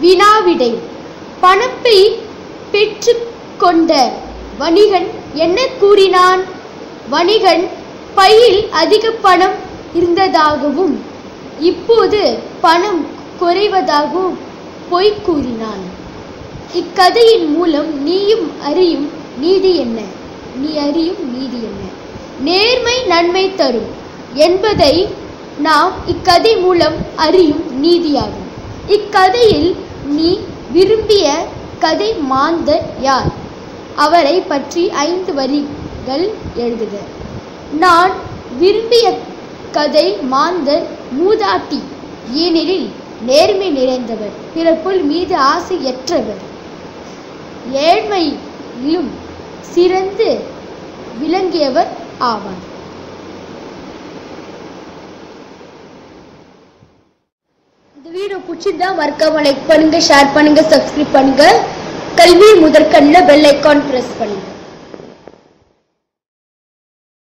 வினாவிடை. பணப்பை பெற்று கொண்ட வணிகன் என்ன கூறினான்? வணிகன் பையில் அதிக பணம் இருந்ததாகவும் இப்போது பணம் குறைவதாகவும் பொய் கூறினான். இக்கதையின் மூலம் நீயும் அறியும் நீதி என்ன? நீ அறியும் நீதி என்ன? நேர்மை நன்மை தரும் என்பதை நாம் இக்கதை மூலம் அறியும் நீதியாகும். இக்கதையில் நீ விரும்பிய கதை மாந்தர் யார்? அவரை பற்றி 5 வரிகள் எழுதுக. நான் விரும்பிய கதை மாந்தர் மூதாட்டி. ஏனெனில் நேர்மை நிறைந்தவர், பிறப்புள் மீது ஆசையற்றவர், ஏழ்மையிலும் சிறந்து விளங்கியவர் ஆவார். இந்த வீடியோ பிடிச்சிருந்தா மறக்காம லைக் பண்ணுங்க, ஷேர் பண்ணுங்க, சப்ஸ்கிரைப் பண்ணுங்க. கல்வி முதற்கண்ணில் பெல் ஐகான் பிரஸ் பண்ணுங்க.